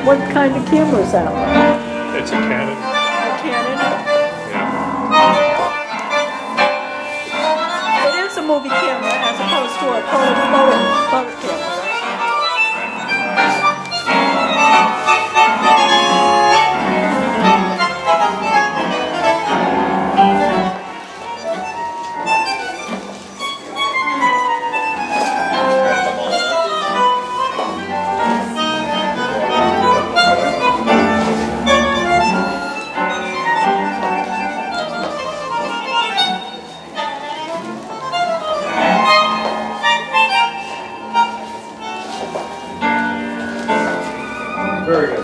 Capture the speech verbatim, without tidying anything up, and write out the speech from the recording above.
What kind of camera is that? It's a Canon. A Canon? Yeah. It is a movie camera as opposed to a color, color, color camera, right? Very good.